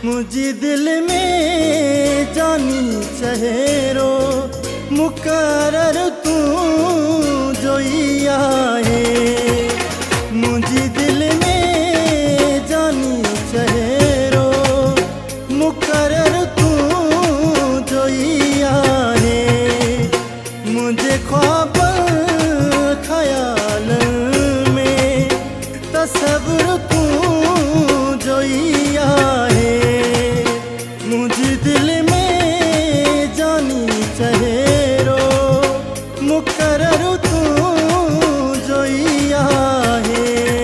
मुझे दिल में जानी चेहरो मुकर्रर तू जोइया है। मुझे दिल में जानी चेहरो मुकर्रर तू जोइया है। मुझे ख्वाब ख्याल में तस्वुर तू जोइया है। मुझे दिल में जानी चेहरो मुकर्रर तू जोइया है।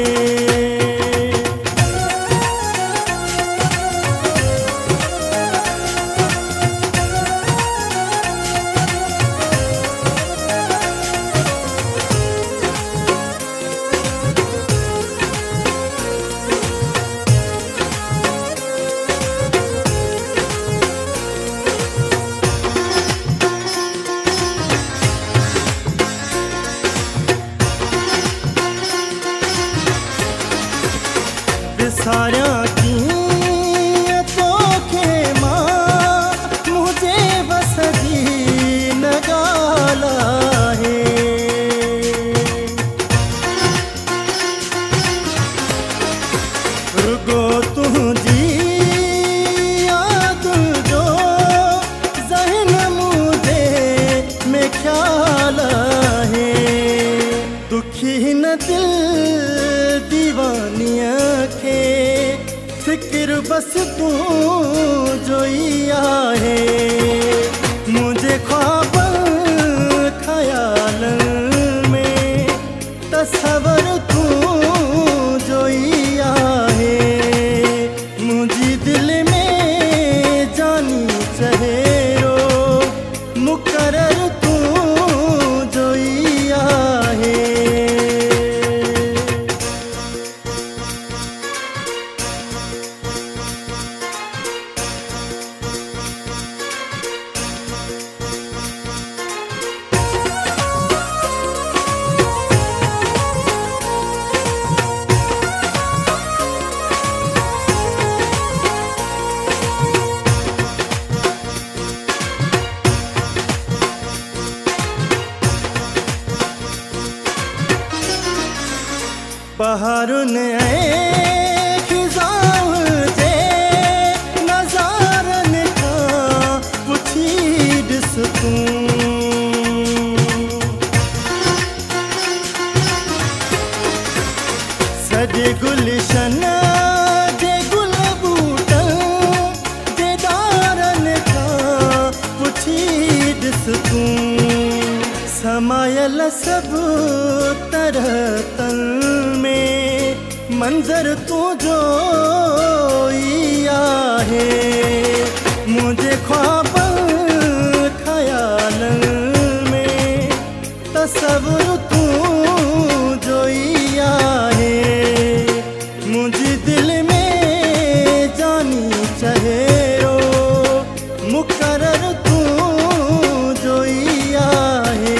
सारा की तोखे मां मुझे बस जी नगाला है। रुगो तुझी याद जो ज़हन मुझे में ख्याल है। दुखी न दिल दीवानिया के फिक्र बस तू जोइया है। मुझे ख्वाब ख्याल में तस्वर तू जोइया है। मुझे दिल में जानी चेहरो मुकर्रर तू जोइया है। बहारुन खिजाव जे नज़ारन का पुछी ॾिस तू। सॼे गुलशन जे गुल बूटन जे दारन का पुछी ॾिस तू। समायल सब तरह तन में मंजर तू जोइया है। मुझे ख्वाब ख्याल में तस्वुर तू जोइया है। मुझे दिल में जानी चेहरो मुकर्रर तू जोइया है।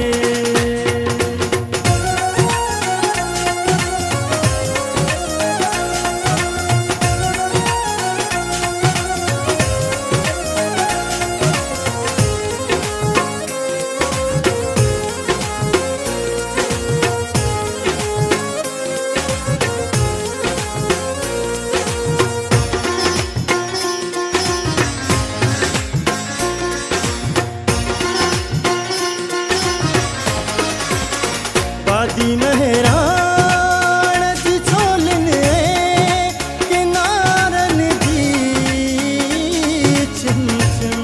वादी महरान जी छोलन किनारन जी छिम छिम।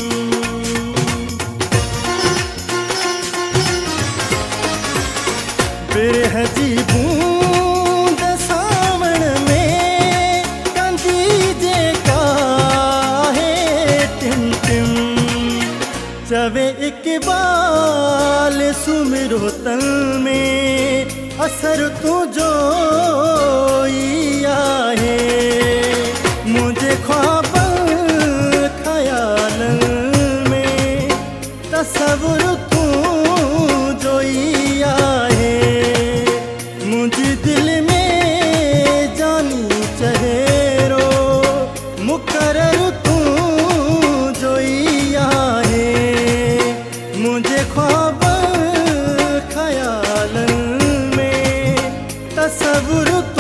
बिरह जी बूंद सावण में कंदी जे काहे टिम टिम। चवे इकबाल सुमिरो तन में असर तू जोइया है। मुझे ख्वाब ख्याल में तस्वुर तू जोइया है। मुझे दिल में जानी चेहरो मुक ख्वाब ख्यालन में तसव्वुर